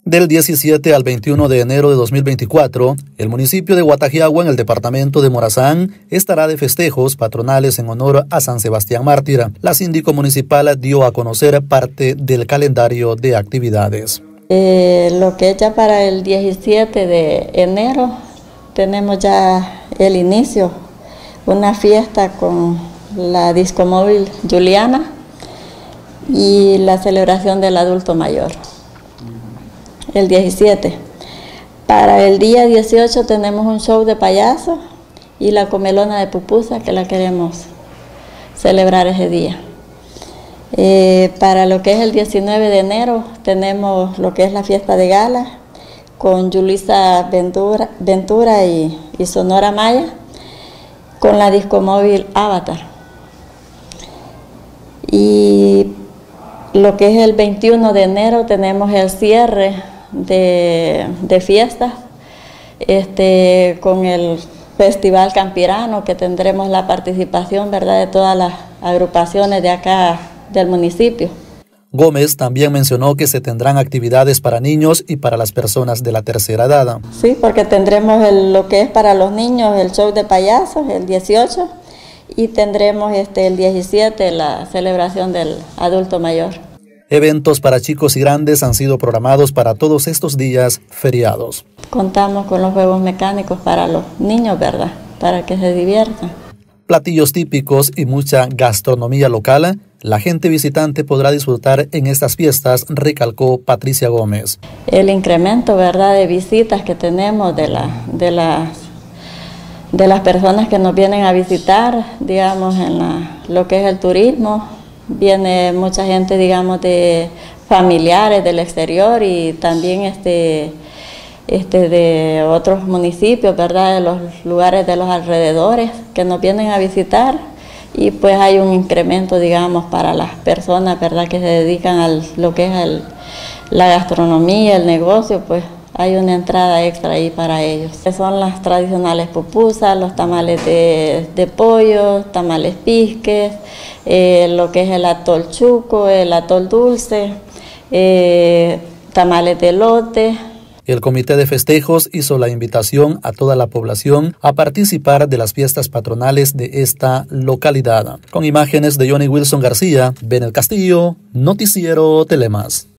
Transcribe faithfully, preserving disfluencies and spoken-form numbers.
Del diecisiete al veintiuno de enero de dos mil veinticuatro, el municipio de Guatajiagua, en el departamento de Morazán, estará de festejos patronales en honor a San Sebastián Mártir. La síndico municipal dio a conocer parte del calendario de actividades. Eh, lo que es ya para el diecisiete de enero, tenemos ya el inicio, una fiesta con la discomóvil Juliana y la celebración del adulto mayor. El diecisiete. Para el día dieciocho tenemos un show de payasos y la comelona de pupusa, que la queremos celebrar ese día. Eh, para lo que es el diecinueve de enero tenemos lo que es la fiesta de gala con Yulisa Ventura, Ventura y, y Sonora Maya con la discomóvil Avatar. Y lo que es el veintiuno de enero tenemos el cierre De, de fiestas este, con el Festival Campirano, que tendremos la participación, ¿verdad?, de todas las agrupaciones de acá del municipio. Gómez también mencionó que se tendrán actividades para niños y para las personas de la tercera edad. Sí, porque tendremos el, lo que es para los niños, el show de payasos, el dieciocho, y tendremos este, el diecisiete la celebración del adulto mayor. Eventos para chicos y grandes han sido programados para todos estos días feriados. Contamos con los juegos mecánicos para los niños, ¿verdad?, para que se diviertan. Platillos típicos y mucha gastronomía local, la gente visitante podrá disfrutar en estas fiestas, recalcó Patricia Gómez. El incremento, ¿verdad?, de visitas que tenemos de, la, de, las, de las personas que nos vienen a visitar, digamos, en la, lo que es el turismo. Viene mucha gente, digamos, de familiares del exterior y también este, este de otros municipios, ¿verdad?, de los lugares de los alrededores que nos vienen a visitar, y pues hay un incremento, digamos, para las personas, ¿verdad?, que se dedican a lo que es el, la gastronomía, el negocio, pues hay una entrada extra ahí para ellos. Son las tradicionales pupusas, los tamales de, de pollo, tamales pisques, eh, lo que es el atol chuco, el atol dulce, eh, tamales de elote. El comité de festejos hizo la invitación a toda la población a participar de las fiestas patronales de esta localidad. Con imágenes de Johnny Wilson García, Ben el Castillo, Noticiero Telemás.